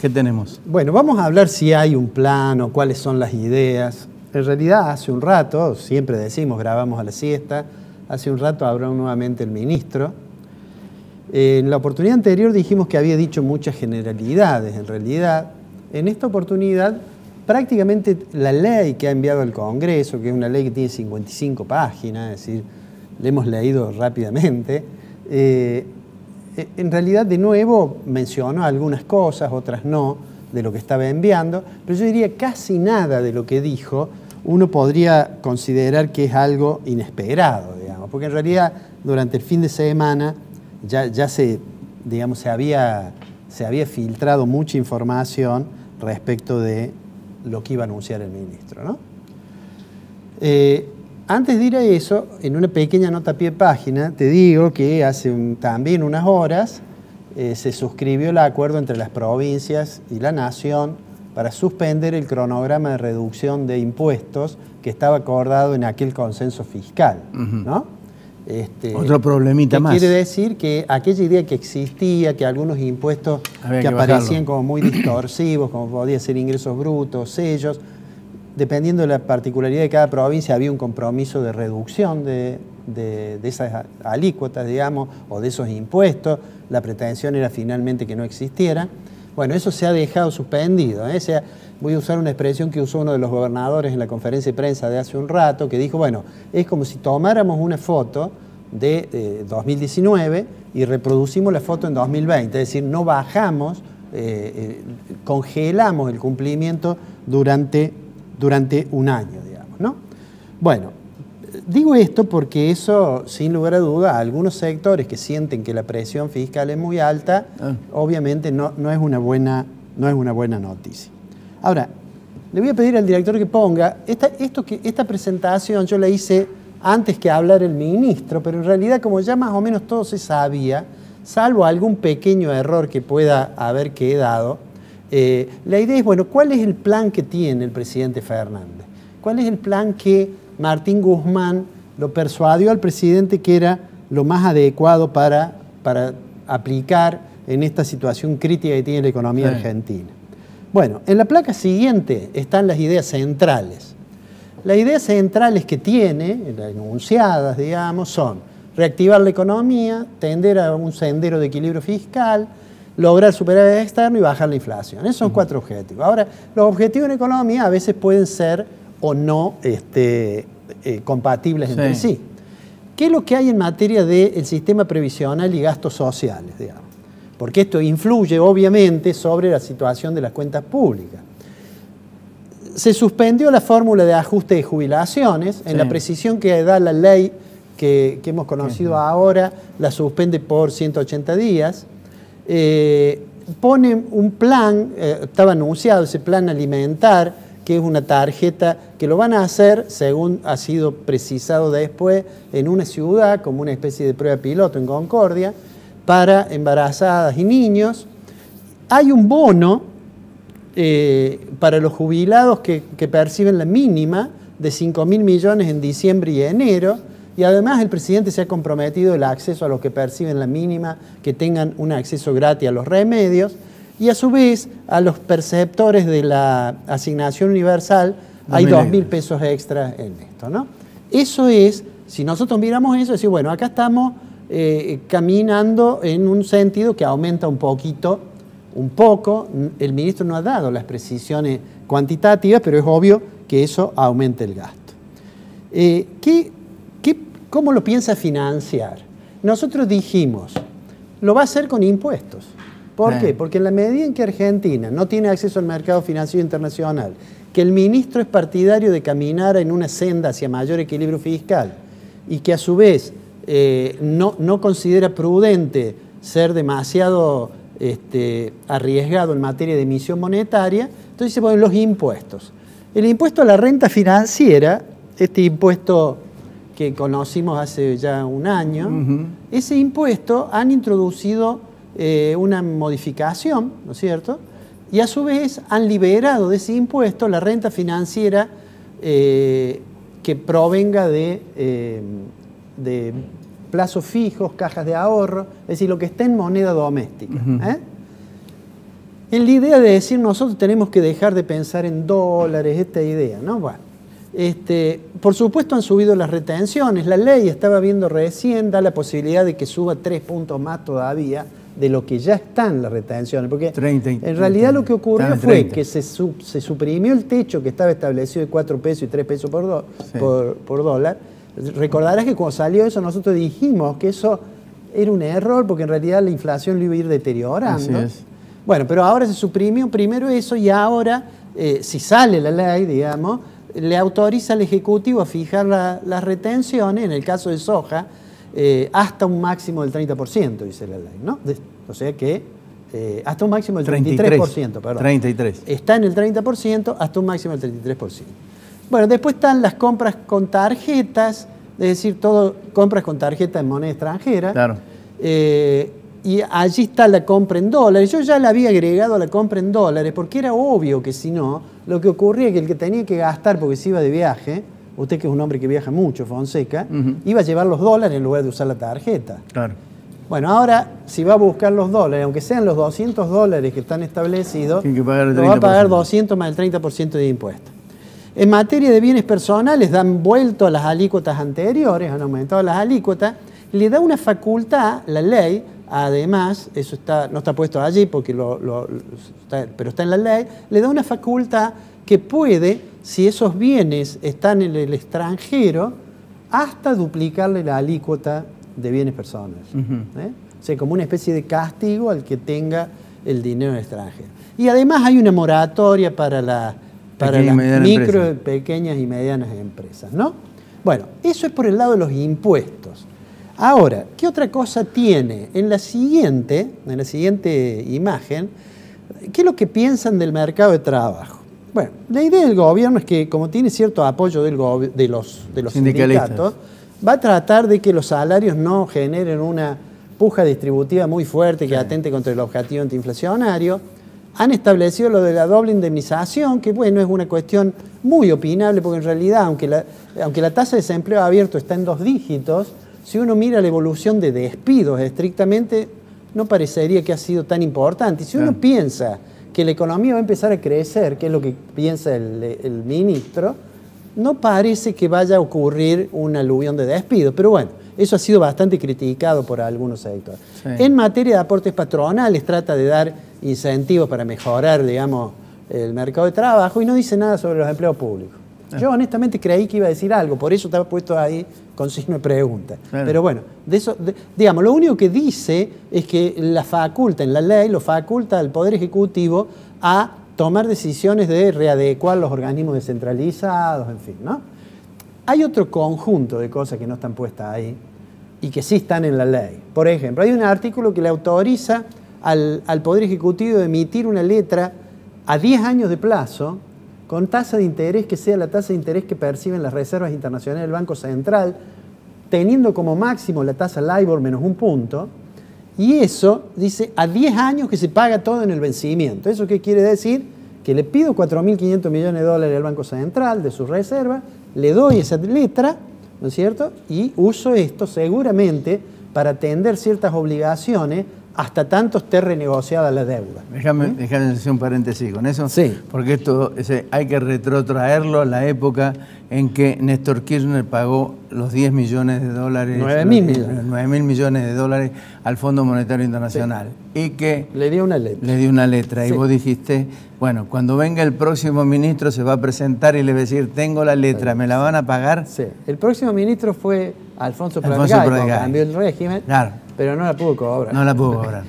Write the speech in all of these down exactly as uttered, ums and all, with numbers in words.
¿Qué tenemos? Bueno, vamos a hablar si hay un plan o cuáles son las ideas. En realidad, hace un rato, siempre decimos, grabamos a la siesta, hace un rato habló nuevamente el ministro. Eh, en la oportunidad anterior dijimos que había dicho muchas generalidades. En realidad, en esta oportunidad, prácticamente la ley que ha enviado al Congreso, que es una ley que tiene cincuenta y cinco páginas, es decir, la hemos leído rápidamente, eh, en realidad de nuevo mencionó algunas cosas, otras no, de lo que estaba enviando, pero yo diría casi nada de lo que dijo uno podría considerar que es algo inesperado, digamos, porque en realidad durante el fin de semana ya, ya se, digamos, se, había, se había filtrado mucha información respecto de lo que iba a anunciar el ministro, ¿no? Eh, antes de ir a eso, en una pequeña nota a pie de página, te digo que hace un, también unas horas eh, se suscribió el acuerdo entre las provincias y la Nación para suspender el cronograma de reducción de impuestos que estaba acordado en aquel consenso fiscal, uh-huh. ¿no? Este, Otro problemita más. Quiere decir que aquella idea que existía, que algunos impuestos Había que, que aparecían bajarlo. como muy distorsivos, como podía ser ingresos brutos, sellos, dependiendo de la particularidad de cada provincia, había un compromiso de reducción de, de, de esas alícuotas, digamos, o de esos impuestos. La pretensión era finalmente que no existieran. Bueno, eso se ha dejado suspendido, ¿eh? O sea, voy a usar una expresión que usó uno de los gobernadores en la conferencia de prensa de hace un rato, que dijo, bueno, es como si tomáramos una foto de eh, dos mil diecinueve y reproducimos la foto en dos mil veinte, es decir, no bajamos, eh, eh, congelamos el cumplimiento durante, durante un año, digamos, ¿no? Bueno, digo esto porque eso, sin lugar a duda, a algunos sectores que sienten que la presión fiscal es muy alta, ah. obviamente no, no, es una buena, no es una buena noticia. Ahora, le voy a pedir al director que ponga, esta, esto que, esta presentación yo la hice antes que hablar el ministro, pero en realidad como ya más o menos todo se sabía, salvo algún pequeño error que pueda haber quedado, eh, la idea es, bueno, ¿cuál es el plan que tiene el presidente Fernández? ¿Cuál es el plan que Martín Guzmán lo persuadió al presidente que era lo más adecuado para, para aplicar en esta situación crítica que tiene la economía sí. argentina? Bueno, en la placa siguiente están las ideas centrales. Las ideas centrales que tiene, las enunciadas, digamos, son reactivar la economía, tender a un sendero de equilibrio fiscal, lograr superávit externo y bajar la inflación. Esos son uh-huh. cuatro objetivos. Ahora, los objetivos en economía a veces pueden ser o no este, eh, compatibles sí. entre sí. ¿Qué es lo que hay en materia del sistema previsional y gastos sociales, digamos? Porque esto influye, obviamente, sobre la situación de las cuentas públicas. Se suspendió la fórmula de ajuste de jubilaciones, en sí. la precisión que da la ley que, que hemos conocido uh-huh. ahora, la suspende por ciento ochenta días. Eh, pone un plan, eh, estaba anunciado ese plan alimentar, que es una tarjeta que lo van a hacer, según ha sido precisado después, en una ciudad, como una especie de prueba piloto en Concordia, para embarazadas y niños. Hay un bono eh, para los jubilados que, que perciben la mínima de cinco mil millones en diciembre y enero, y además el presidente se ha comprometido el acceso a los que perciben la mínima, que tengan un acceso gratis a los remedios, y a su vez a los perceptores de la asignación universal hay dos mil pesos extra en esto, ¿no? Eso es, si nosotros miramos eso, decir, bueno, acá estamos eh, caminando en un sentido que aumenta un poquito, un poco, el ministro no ha dado las precisiones cuantitativas, pero es obvio que eso aumenta el gasto. Eh, ¿qué, qué, ¿Cómo lo piensa financiar? Nosotros dijimos, lo va a hacer con impuestos. ¿Por qué? Porque en la medida en que Argentina no tiene acceso al mercado financiero internacional, que el ministro es partidario de caminar en una senda hacia mayor equilibrio fiscal y que a su vez eh, no, no considera prudente ser demasiado este, arriesgado en materia de emisión monetaria, entonces se ponen los impuestos. El impuesto a la renta financiera, este impuesto que conocimos hace ya un año, uh-huh. ese impuesto han introducido Eh, una modificación, ¿no es cierto? Y a su vez han liberado de ese impuesto la renta financiera eh, que provenga de, eh, de plazos fijos, cajas de ahorro, es decir, lo que está en moneda doméstica. Uh-huh. ¿eh? en la idea de decir nosotros tenemos que dejar de pensar en dólares, esta idea, ¿no? Bueno, este, por supuesto han subido las retenciones, la ley estaba viendo recién, da la posibilidad de que suba tres puntos más todavía de lo que ya están las retenciones, porque treinta, en realidad lo que ocurrió fue treinta. que se, sub, se suprimió el techo que estaba establecido de cuatro pesos y tres pesos por, do, sí. por, por dólar. Recordarás que cuando salió eso nosotros dijimos que eso era un error porque en realidad la inflación lo iba a ir deteriorando. Así es. Bueno, pero ahora se suprimió primero eso y ahora, eh, si sale la ley, digamos, le autoriza al Ejecutivo a fijar la, las retenciones, en el caso de soja, eh, hasta un máximo del treinta por ciento, dice la ley, ¿no? De, o sea que eh, hasta un máximo del treinta y tres por ciento, perdón. treinta y tres. Está en el treinta por ciento hasta un máximo del treinta y tres por ciento. Bueno, después están las compras con tarjetas, es decir, todo compras con tarjeta en moneda extranjera. Claro. Eh, y allí está la compra en dólares. Yo ya la había agregado a la compra en dólares porque era obvio que si no, lo que ocurría es que el que tenía que gastar porque se iba de viaje, usted que es un hombre que viaja mucho, Fonseca, uh-huh. iba a llevar los dólares en lugar de usar la tarjeta. Claro. Bueno, ahora si va a buscar los dólares, aunque sean los doscientos dólares que están establecidos, tiene que pagar el lo va a pagar doscientos más el treinta por ciento de impuestos. En materia de bienes personales, dan vuelto a las alícuotas anteriores, han aumentado las alícuotas, le da una facultad, la ley, además, eso está, no está puesto allí, porque lo, lo, está, pero está en la ley, le da una facultad que puede, si esos bienes están en el extranjero, hasta duplicarle la alícuota de bienes personales. Uh-huh. ¿eh? O sea, como una especie de castigo al que tenga el dinero en el extranjero. Y además hay una moratoria para, la, para las micro, empresa. pequeñas y medianas empresas, ¿no? Bueno, eso es por el lado de los impuestos. Ahora, ¿qué otra cosa tiene? En la siguiente, en la siguiente imagen, ¿qué es lo que piensan del mercado de trabajo? Bueno, la idea del gobierno es que, como tiene cierto apoyo del de los, de los sindicatos, va a tratar de que los salarios no generen una puja distributiva muy fuerte que sí. atente contra el objetivo antiinflacionario. Han establecido lo de la doble indemnización, que bueno, es una cuestión muy opinable, porque en realidad, aunque la, aunque la tasa de desempleo abierto está en dos dígitos, si uno mira la evolución de despidos estrictamente, no parecería que ha sido tan importante. Y si uno sí. piensa que la economía va a empezar a crecer, que es lo que piensa el, el ministro, no parece que vaya a ocurrir un aluvión de despidos. Pero bueno, eso ha sido bastante criticado por algunos sectores. Sí. En materia de aportes patronales, trata de dar incentivos para mejorar, digamos, el mercado de trabajo y no dice nada sobre los empleos públicos. Yo honestamente creí que iba a decir algo, por eso estaba puesto ahí con signo de pregunta. Claro. Pero bueno, de eso, de, digamos, lo único que dice es que la faculta, en la ley, lo faculta al Poder Ejecutivo a tomar decisiones de readecuar los organismos descentralizados, en fin, ¿no? Hay otro conjunto de cosas que no están puestas ahí y que sí están en la ley. Por ejemplo, hay un artículo que le autoriza al, al Poder Ejecutivo de emitir una letra a diez años de plazo con tasa de interés que sea la tasa de interés que perciben las reservas internacionales del Banco Central, teniendo como máximo la tasa LIBOR menos un punto, y eso dice a diez años que se paga todo en el vencimiento. ¿Eso qué quiere decir? Que le pido cuatro mil quinientos millones de dólares al Banco Central de sus reservas, le doy esa letra, ¿no es cierto? Y uso esto seguramente para atender ciertas obligaciones hasta tanto esté renegociada la deuda. Déjame, ¿Mm? déjame hacer un paréntesis con eso, sí. porque esto ese, hay que retrotraerlo a la época en que Néstor Kirchner pagó los diez millones de dólares, nueve mil millones. nueve mil millones de dólares al Fondo Monetario Internacional. Sí. Y que le dio una letra. Le dio una letra. Sí. Y vos dijiste, bueno, cuando venga el próximo ministro se va a presentar y le va a decir, tengo la letra, sí. ¿me la van a pagar? Sí. El próximo ministro fue Alfonso Pradegay, cuando cambió el régimen. Claro. Pero no la pudo cobrar. No la pudo cobrar.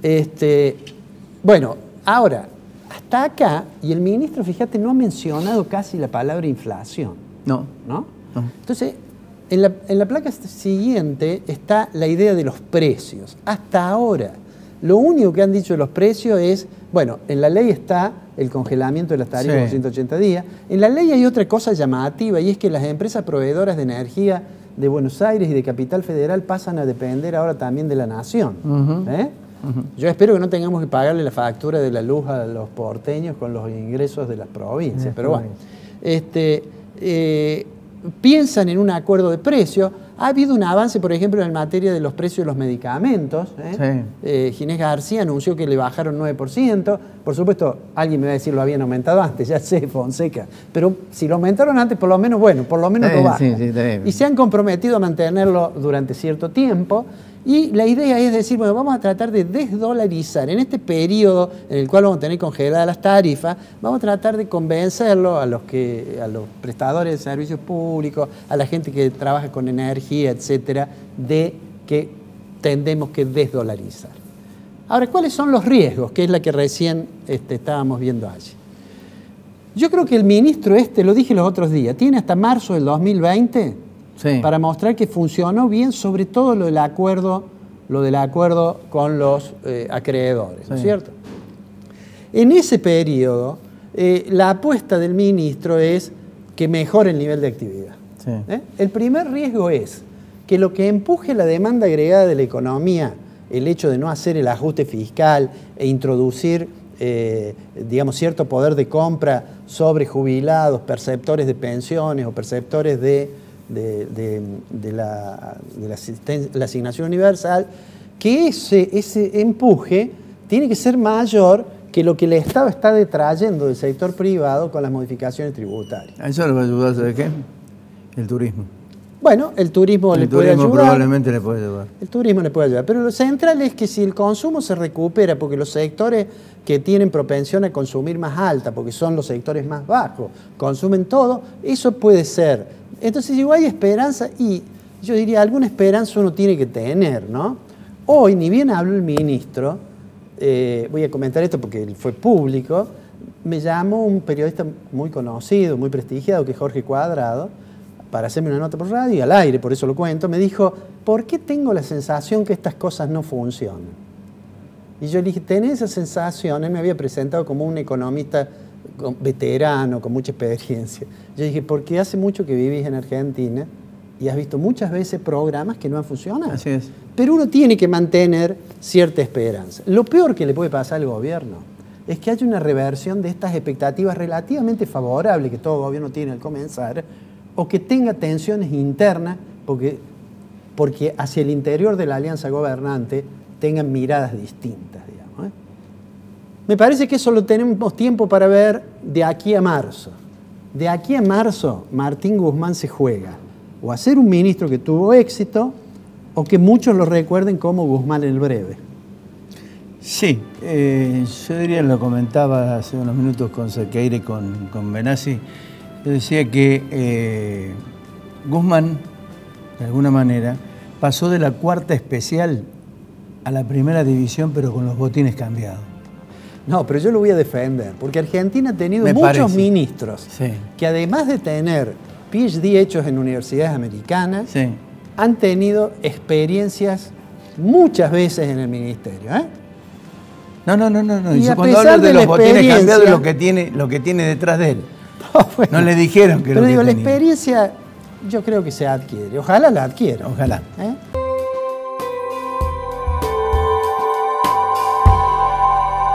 Este, bueno, ahora, hasta acá, y el ministro, fíjate, no ha mencionado casi la palabra inflación. No. ¿No? no. Entonces, en la, en la placa siguiente está la idea de los precios. Hasta ahora, lo único que han dicho de los precios es, bueno, en la ley está el congelamiento de las tarifas sí. por ciento ochenta días. En la ley hay otra cosa llamativa, y es que las empresas proveedoras de energía de Buenos Aires y de Capital Federal pasan a depender ahora también de la nación. Uh-huh. ¿eh? Uh-huh. Yo espero que no tengamos que pagarle la factura de la luz a los porteños con los ingresos de las provincias, uh-huh. pero bueno. Este, eh, piensan en un acuerdo de precio. Ha habido un avance, por ejemplo, en materia de los precios de los medicamentos. ¿eh? Sí. Eh, Ginés García anunció que le bajaron nueve por ciento. Por supuesto, alguien me va a decir lo habían aumentado antes, ya sé, Fonseca. Pero si lo aumentaron antes, por lo menos, bueno, por lo menos sí, lo bajan. Sí, sí, y se han comprometido a mantenerlo durante cierto tiempo. Y la idea es decir, bueno, vamos a tratar de desdolarizar. En este periodo en el cual vamos a tener congeladas las tarifas, vamos a tratar de convencerlo a los, que, a los prestadores de servicios públicos, a la gente que trabaja con energía, etcétera, de que tendemos que desdolarizar. Ahora, ¿cuáles son los riesgos? Que es la que recién este, estábamos viendo allí. Yo creo que el ministro este, lo dije los otros días, tiene hasta marzo del dos mil veinte... Sí. Para mostrar que funcionó bien, sobre todo lo del acuerdo, lo del acuerdo con los eh, acreedores, ¿no es cierto? En ese periodo, eh, la apuesta del ministro es que mejore el nivel de actividad. Sí. ¿Eh? El primer riesgo es que lo que empuje la demanda agregada de la economía, el hecho de no hacer el ajuste fiscal e introducir, eh, digamos, cierto poder de compra sobre jubilados, perceptores de pensiones o perceptores de de, de, de, la, de la, la asignación universal, que ese, ese empuje tiene que ser mayor que lo que el Estado está detrayendo del sector privado con las modificaciones tributarias. ¿A eso le va a ayudar, ¿sabe qué? El turismo. Bueno, el turismo el le turismo puede ayudar. probablemente le puede ayudar. El turismo le puede ayudar. Pero lo central es que si el consumo se recupera, porque los sectores que tienen propensión a consumir más alta, porque son los sectores más bajos, consumen todo, eso puede ser. Entonces, igual hay esperanza y yo diría, alguna esperanza uno tiene que tener, ¿no? Hoy, ni bien habló el ministro, eh, voy a comentar esto porque él fue público, me llamó un periodista muy conocido, muy prestigiado, que es Jorge Cuadrado, para hacerme una nota por radio y al aire, por eso lo cuento, me dijo, ¿por qué tengo la sensación que estas cosas no funcionan? Y yo le dije, ¿tenés esa sensación? Él me había presentado como un economista veterano, con mucha experiencia. Yo dije, porque hace mucho que vivís en Argentina y has visto muchas veces programas que no han funcionado. Así es. Pero uno tiene que mantener cierta esperanza. Lo peor que le puede pasar al gobierno es que haya una reversión de estas expectativas relativamente favorables que todo gobierno tiene al comenzar, o que tenga tensiones internas, porque, porque hacia el interior de la alianza gobernante tengan miradas distintas, digamos, ¿eh? Me parece que eso lo tenemos tiempo para ver de aquí a marzo. De aquí a marzo, Martín Guzmán se juega o a ser un ministro que tuvo éxito o que muchos lo recuerden como Guzmán el Breve. Sí, eh, yo diría, lo comentaba hace unos minutos con Sequeira y con, con Benassi, yo decía que eh, Guzmán, de alguna manera, pasó de la cuarta especial a la primera división, pero con los botines cambiados. No, pero yo lo voy a defender, porque Argentina ha tenido Me muchos parece. ministros sí. que además de tener P H D hechos en universidades americanas, sí. han tenido experiencias muchas veces en el ministerio, ¿eh? No, no, no, no. no. Y yo cuando hablo de, de los botines cambiados es lo que tiene, lo que tiene detrás de él. No, bueno, no le dijeron que pero lo digo, que la tenía. experiencia yo creo que se adquiere. Ojalá la adquiera. Ojalá. ¿Eh?